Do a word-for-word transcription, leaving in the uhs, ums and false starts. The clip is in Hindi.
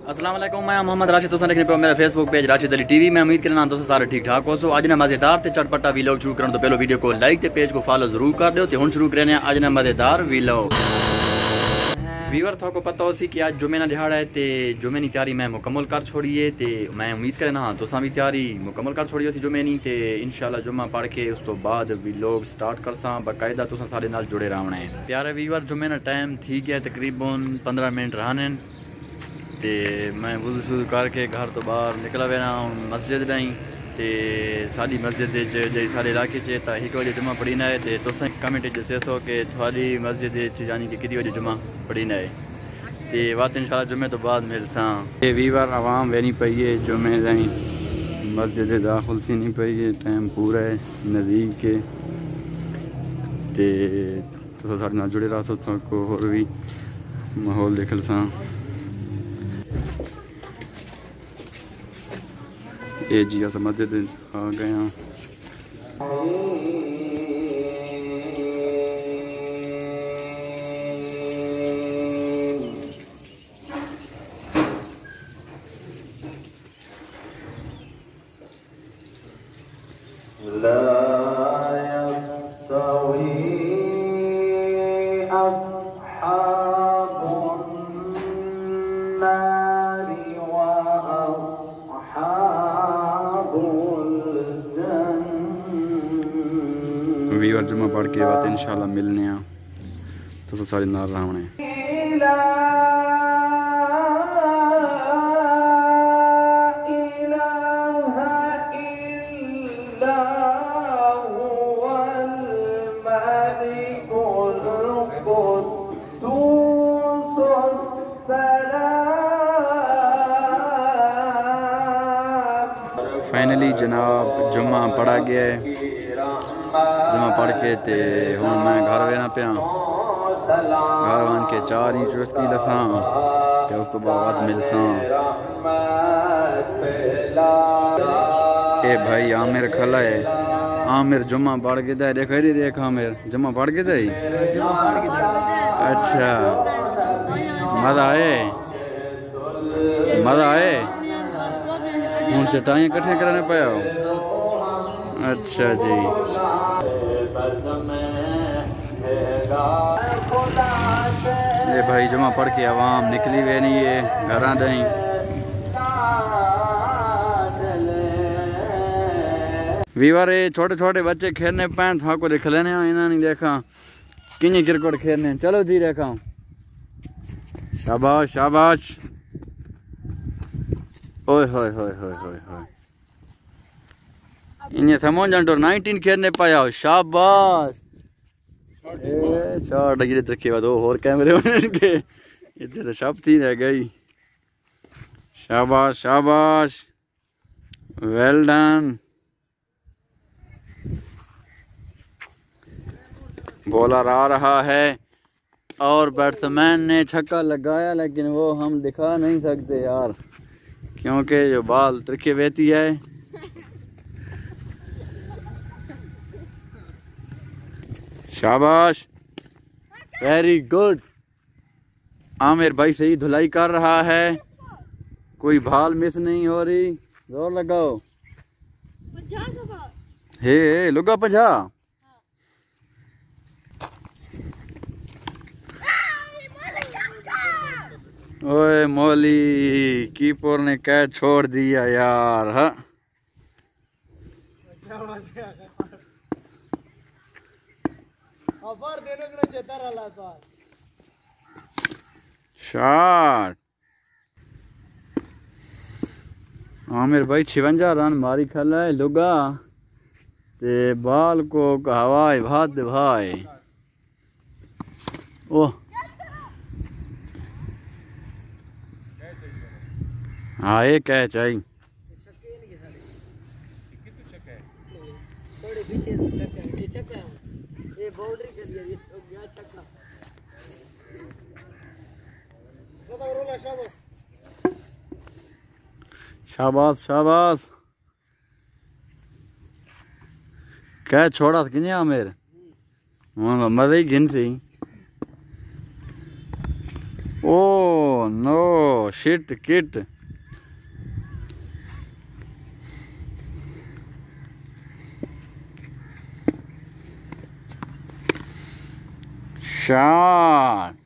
अस्सलाम वालेकुम, मैं मोहम्मद राशिद। तुम देखने पे मेरा Facebook page Rashid Ali TV. मैं उम्मीद करना दोस्तों सारे ठीक ठाक हो। सो आज ना मजेदार ते चटपटा वीलॉग शुरू करने तो पहले वीडियो को लाइक ते पेज को फॉलो जरूर कर दो। तो हुण शुरू करने आज ना मजेदार वीलॉग। वीवर थोको पता हो सी कि आज जुमे ना दिहाड़ा है ते जुमे नी तैयारी मैं मुकम्मल कर छोड़ी है। ते मैं उम्मीद करना हाँ तुसां भी तैयारी मुकम्मल कर छोड़ी सी जुमे नी। ते इंशाल्लाह जुम्मा पढ़ के उस तो बाद वीलॉग स्टार्ट कर सा बाकायदा तुसां सारे नाल जुड़े रहना है। प्यारे वीवर जुमे ना टाइम थी गया तकरीबन पंद्रह मिनट रहने ते मैं वुज़ू शुज़ू करके घर तो बाहर निकला वेना मस्जिद नहीं। ते साड़ी मस्जिद जी सारे इलाके च एक बजे जुम्मा पढ़ीना है। तो तुम कमेंट दसो कि थोड़ी मस्जिद यानी कि कितनी बजे जुम्मा पढ़ीना है। तो बात इंशाल्लाह जुम्मे तो बाद मिलसा। ये वीवर आवाम वेनी पई है जुम्मे नहीं मस्जिद दाखिल थी नहीं पई है। टाइम पूरा है नज़दीक के तो साढ़े नाल जुड़े रहा सो को होर भी माहौल देख सा। ये जी अस मस्जिद आ गए हैं। वीवर जुम्मा पढ़ के बाद इंशाल्लाह मिलने आ तो सारे नाल रहने। फाइनली जनाब जुम्मा पढ़ा गया है। जुम्मा पढ़ के ते हुण मैं घर वेना पिया। घर वन के चार इंच रस्की लसा ते उस तो बाद मिलसा। ए भाई आमिर खला है। आमिर जुम्मा पढ़ के दे देख रे देख आमिर जुम्मा पढ़ के दे। अच्छा मजा आए मजा आए हूँ चटाइयाँ कट्ठे कराने पाया। अच्छा जी ये भाई जुम्मा पढ़ के आवाम निकली वे नहीं है घर नहीं। वीवर ये छोटे छोटे बच्चे खेलने पाए था को देख लेने इन्हें नहीं देखा किन्हीं क्रिकेट खेलने। चलो जी देखा शाबाश शाबाश। ओए होए होए होए होए होए इन्हें समझ तो नाइनटीन खेलने पाया। शाबाश ए शॉट गिरे तो के बाद और कैमरे होने के इधर तो शब थी रह गई। शाबाश शाबाश वेल डन। बॉलर आ रहा है और बैट्समैन ने छक्का लगाया लेकिन वो हम दिखा नहीं सकते यार क्योंकि जो बाल त्रिखे बहती है। शाबाश वेरी गुड। आमिर भाई सही धुलाई कर रहा है कोई बाल मिस नहीं हो रही। जोर लगाओ हे लुगा पंजा। ओए मौली कीपर ने कैच छोड़ दिया यार। हाँ शॉट आमिर भाई छिवंजा रन मारी खला है लुगा ते बाल को हवाई भात भाई। ओह हाँ ये कैच आई शाबाश शाबाश क्या छोड़ा कि आमिर मजा ही गिन थी। ओ नो शिट किट। शॉट।